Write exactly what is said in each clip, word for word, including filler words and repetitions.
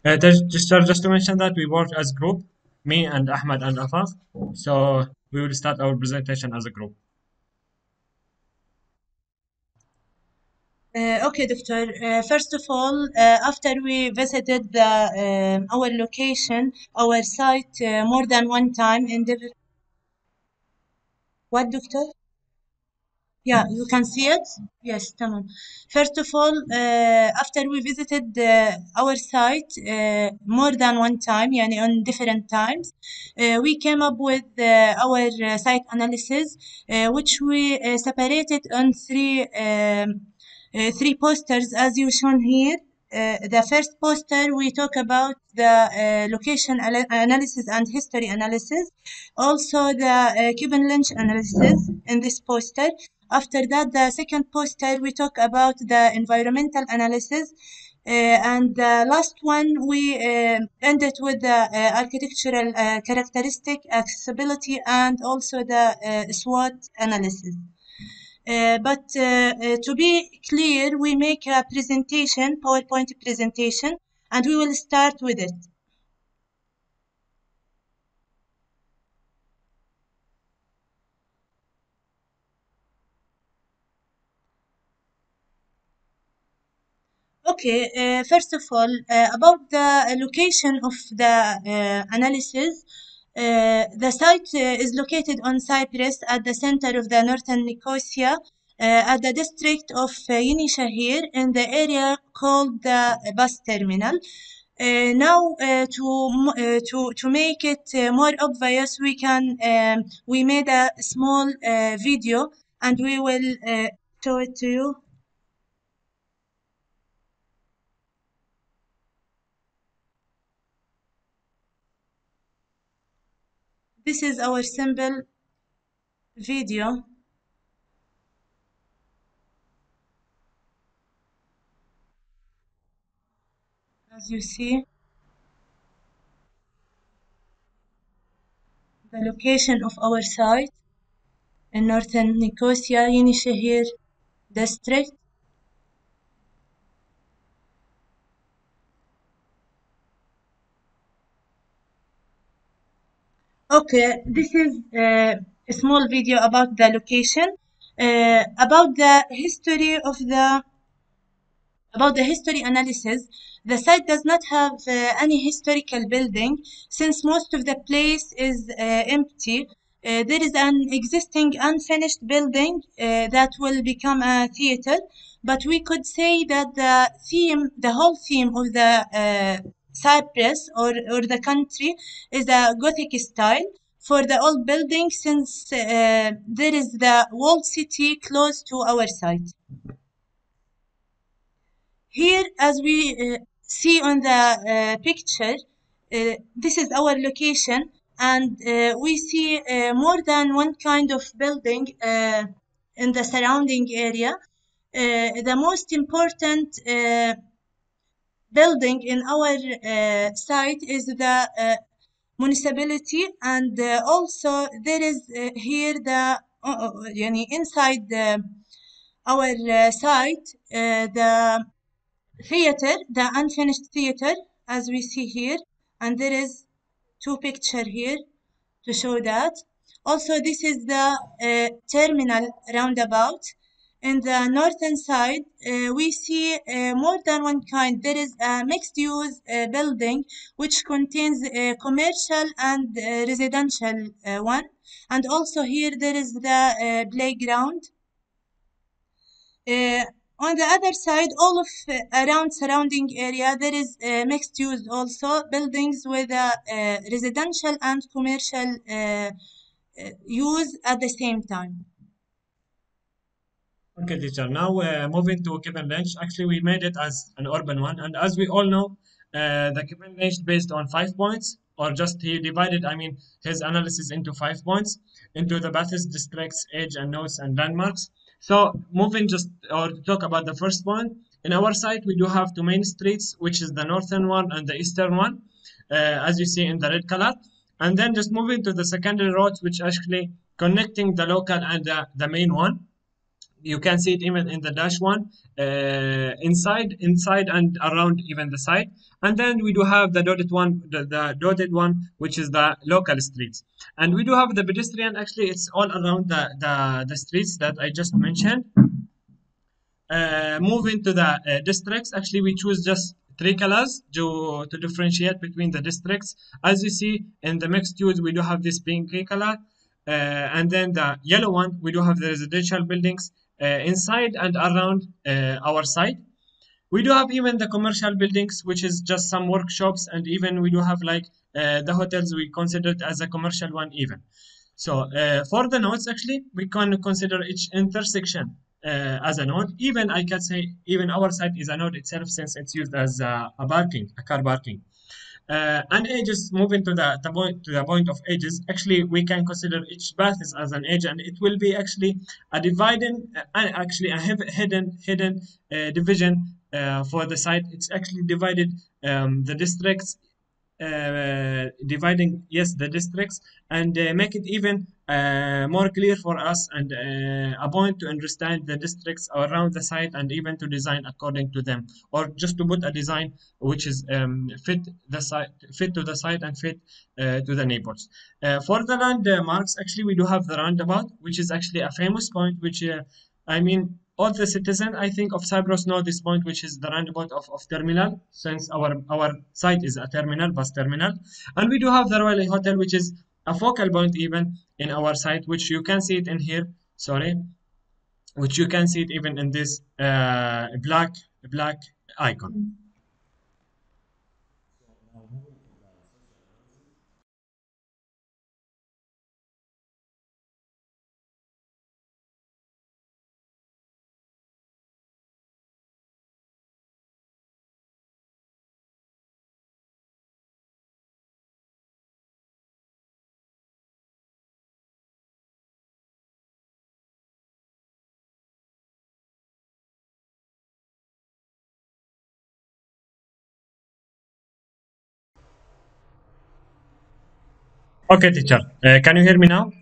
Uh, just, just just to mention that we work as group, me and Ahmad and Afaq. So we will start our presentation as a group. Uh, okay, Doctor. Uh, first of all, uh, after we visited the um our location, our site uh, more than one time in different. What, Doctor? Yeah, you can see it. Yes, tamam. First of all, uh, after we visited uh, our site uh, more than one time, yani on different times, uh, we came up with uh, our uh, site analysis, uh, which we uh, separated on three um, uh, three posters as you shown here. Uh, the first poster we talk about the uh, location ala- analysis and history analysis, also the uh, Cuban lynch analysis in this poster. After that, the second poster, we talk about the environmental analysis. Uh, and the last one, we uh, ended with the uh, architectural uh, characteristic, accessibility, and also the uh, SWOT analysis. Uh, but uh, uh, to be clear, we make a presentation, PowerPoint presentation, and we will start with it. Okay, uh, first of all, uh, about the location of the uh, analysis, uh, the site uh, is located on Cyprus at the center of the northern Nicosia, uh, at the district of uh, Yeni Shahir in the area called the bus terminal. Uh, now, uh, to mo- uh, to to make it uh, more obvious, we can um, we made a small uh, video and we will uh, show it to you. This is our simple video, as you see, the location of our site in northern Nicosia, Yenishehir district. Okay, this is uh, a small video about the location, uh, about the history of the about the history analysis. The site does not have uh, any historical building since most of the place is uh, empty. Uh, there is an existing unfinished building uh, that will become a theater, but we could say that the theme, the whole theme of the uh, Cyprus or, or the country is a Gothic style for the old building since uh, there is the walled city close to our site. Here, as we uh, see on the uh, picture, uh, this is our location, and uh, we see uh, more than one kind of building uh, in the surrounding area. Uh, the most important uh, building in our uh, site is the uh, municipality, and uh, also there is uh, here the uh, uh, يعني inside the, our uh, site uh, the theater, the unfinished theater, as we see here, and there is two picture here to show that. Also, this is the uh, terminal roundabout. In the northern side, uh, we see uh, more than one kind. There is a mixed-use uh, building which contains a commercial and uh, residential uh, one. And also here there is the uh, playground. Uh, on the other side, all of uh, around surrounding area, there is uh, mixed use also buildings with a uh, residential and commercial uh, uh, use at the same time. Okay, teacher. Now uh, moving to Cuban Lynch. Actually, we made it as an urban one, and as we all know, uh, the Cuban Lynch based on five points, or just he divided. I mean, his analysis into five points into the Baptist districts, age and notes and landmarks. So moving just or to talk about the first one. In our site, we do have two main streets, which is the northern one and the eastern one, uh, as you see in the red color. And then just moving to the secondary roads, which actually connecting the local and the, the main one. You can see it even in the dash one, uh, inside inside and around even the side. And then we do have the dotted one, the, the dotted one, which is the local streets. And we do have the pedestrian. Actually, it's all around the the, the streets that I just mentioned. Uh, moving to the uh, districts, actually we choose just three colors to, to differentiate between the districts. As you see in the mixed use, we do have this pinky color, uh, and then the yellow one, we do have the residential buildings uh, inside and around uh, our site. We do have even the commercial buildings, which is just some workshops, and even we do have like uh, the hotels we consider it as a commercial one even. So uh, for the nodes, actually, we can consider each intersection uh, as a node. Even I can say even our site is a node itself since it's used as a, a parking, a car parking. Uh, and edges, moving to the, the point to the point of edges, actually we can consider each path as, as an edge, and it will be actually a dividing, uh, actually a hev- hidden hidden uh, division uh, for the site. It's actually divided um, the districts, uh, dividing yes the districts, and uh, make it even uh, more clear for us, and uh, a point to understand the districts around the site and even to design according to them, or just to put a design which is um, fit the site fit to the site and fit uh, to the neighbors. Uh, for the landmarks, actually we do have the roundabout, which is actually a famous point, which uh, I mean all the citizens, I think, of Cyprus know this point, which is the roundabout of, of terminal, since our our site is a terminal, bus terminal. And we do have the Royal Hotel, which is a focal point even in our site, which you can see it in here. Sorry, which you can see it even in this uh, black black icon. Okay, teacher, uh, can you hear me now?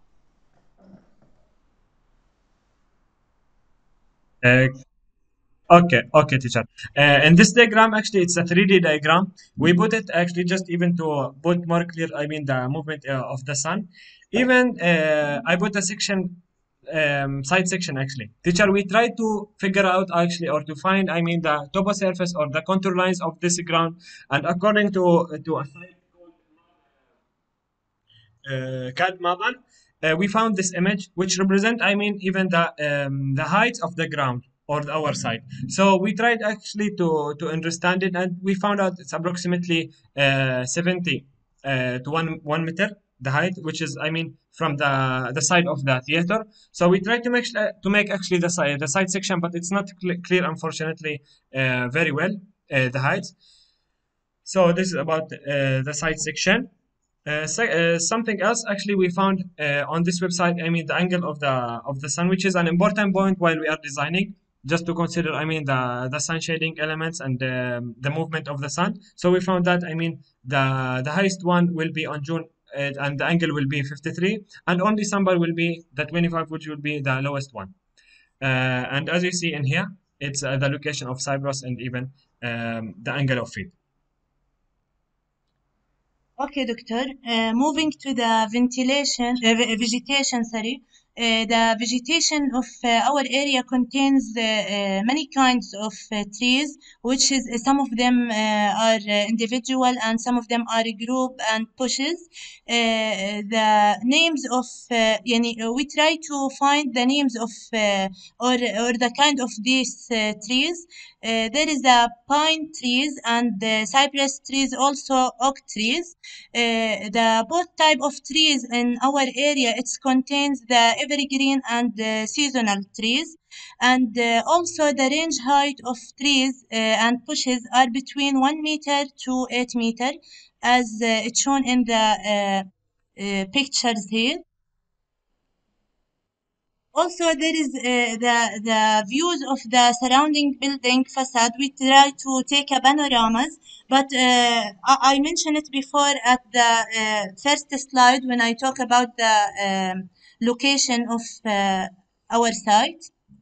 Uh, Okay, okay, teacher. Uh, in this diagram, actually, it's a three D diagram. We put it actually just even to put more clear, I mean, the movement uh, of the sun. Even uh, I put a section, um, side section actually. Teacher, we try to figure out actually, or to find, I mean, the topo surface or the contour lines of this ground. And according to, to a site uh, C A D model, uh, we found this image which represent, I mean, even the um, the height of the ground or the, our side. So we tried actually to to understand it, and we found out it's approximately uh, seventy uh, to one one meter the height, which is, I mean, from the the side of the theater. So we tried to make uh, to make actually the side the side section, but it's not cl- clear, unfortunately, uh, very well uh, the height. So this is about uh, the side section. Uh, so, uh, something else actually we found uh, on this website. I mean, the angle of the of the sun, which is an important point while we are designing, just to consider. I mean, the the sun shading elements and um, the movement of the sun. So we found that, I mean, the the highest one will be on June, uh, and the angle will be fifty-three, and on December will be the twenty-five, which will be the lowest one. Uh, and as you see in here, it's uh, the location of Cyprus and even um, the angle of it. Okay, doctor. Uh, moving to the ventilation, uh, ve- vegetation, sorry. Uh, the vegetation of uh, our area contains uh, uh, many kinds of uh, trees, which is uh, some of them uh, are uh, individual and some of them are a group and bushes. Uh, the names of, uh, yani, uh, we try to find the names of uh, or or the kind of these uh, trees. Uh, there is the pine trees and the cypress trees, also oak trees. Uh, the both type of trees in our area, it contains the evergreen and the seasonal trees, and uh, also the range height of trees uh, and bushes are between one meter to eight meter, as uh, it's shown in the uh, uh, pictures here. Also, there is uh, the the views of the surrounding building facade. We try to take a panoramas, but uh, I, I mentioned it before at the uh, first slide when I talk about the um, location of uh, our site.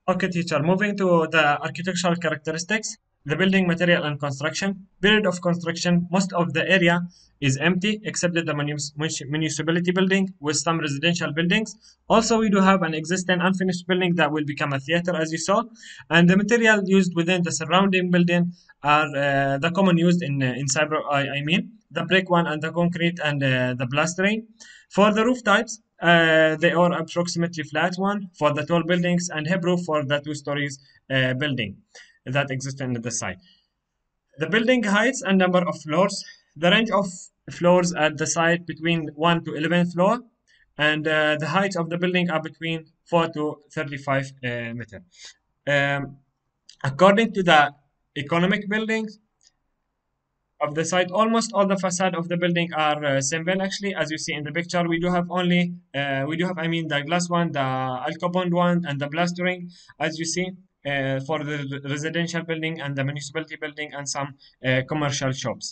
Okay, teacher. Moving to the architectural characteristics, the building material and construction. Period of construction, most of the area is empty except the munis- munis- municipality building with some residential buildings. Also, we do have an existing unfinished building that will become a theater, as you saw. And the material used within the surrounding building are uh, the common used in uh, in cyber. I, I mean, the brick one and the concrete and uh, the plastering. For the roof types, uh, they are approximately flat one for the tall buildings and hip roof for the two stories uh, building that exist in the site. The building heights and number of floors. The range of floors at the site between one to eleven floor, and uh, the height of the building are between four to thirty-five uh, meter. Um, According to the economic buildings, of the site. Almost all the facade of the building are uh, simple. Actually, as you see in the picture, we do have only uh, we do have I mean the glass one, the alcobond one, and the plastering. As you see. Uh, for the residential building and the municipality building and some uh, commercial shops.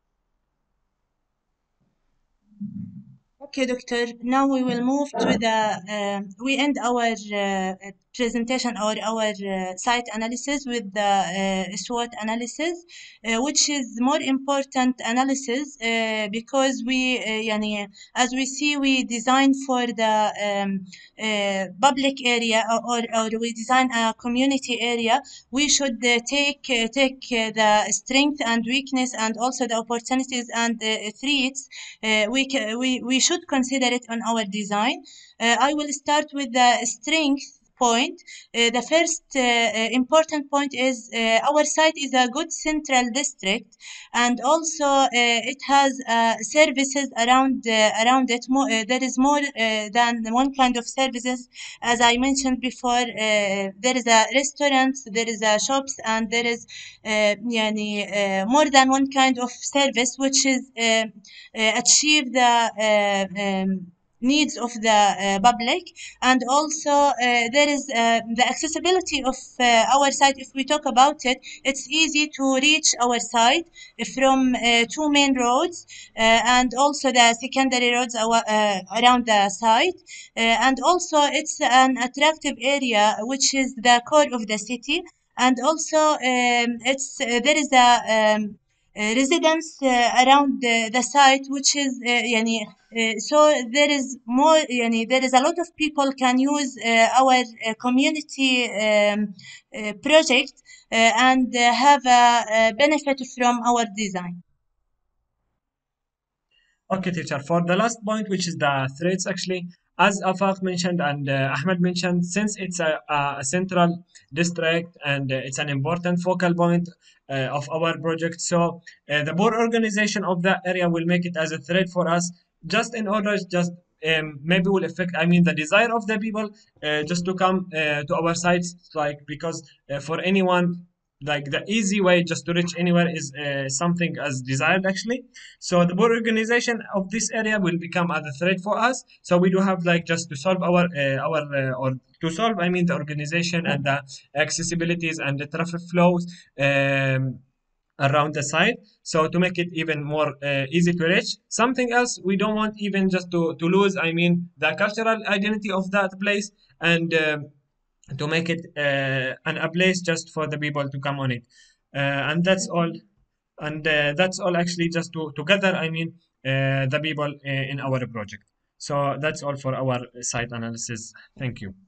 Okay, doctor. Now we will move to the, uh, we end our uh, presentation or our uh, site analysis with the uh, SWOT analysis, uh, which is more important analysis uh, because we, uh, يعني, as we see, we design for the um, uh, public area or, or, or we design a community area. We should uh, take uh, take uh, the strength and weakness and also the opportunities and uh, threats. Uh, we, ca- we, we should consider it on our design. Uh, I will start with the strength point. Uh, the first uh, uh, important point is uh, our site is a good central district, and also uh, it has uh, services around uh, around it. More, uh, there is more uh, than one kind of services. As I mentioned before, uh, there is a restaurant, there is a shops, and there is uh, يعني, uh, more than one kind of service, which is uh, uh, achieve the uh, um, needs of the uh, public. And also uh, there is uh, the accessibility of uh, our site. If we talk about it, it's easy to reach our site from uh, two main roads uh, and also the secondary roads our, uh, around the site. Uh, and also it's an attractive area which is the core of the city. And also um, it's uh, there is a um, uh, residents uh, around the, the site, which is uh, يعني, uh, so there is more يعني, there is a lot of people can use uh, our uh, community um, uh, project uh, and uh, have a, a benefit from our design. Okay, teacher. For the last point, which is the threats, actually, as Afaq mentioned and uh, Ahmed mentioned, since it's a, a central district and uh, it's an important focal point uh, of our project, so uh, the board organization of that area will make it as a threat for us, just in order, just um, maybe will affect, I mean, the desire of the people uh, just to come uh, to our sites, like because uh, for anyone. Like the easy way just to reach anywhere is uh, something as desired actually, so the board organization of this area will become as a threat for us. So we do have like just to solve our uh, our uh, or to solve I mean the organization and the accessibilities and the traffic flows um, around the site. So to make it even more uh, easy to reach. Something else we don't want even just to to lose I mean the cultural identity of that place and. Um, to make it uh, an, a place just for the people to come on it, uh, and that's all and uh, that's all actually just to together I mean uh, the people uh, in our project. So that's all for our site analysis. Thank you.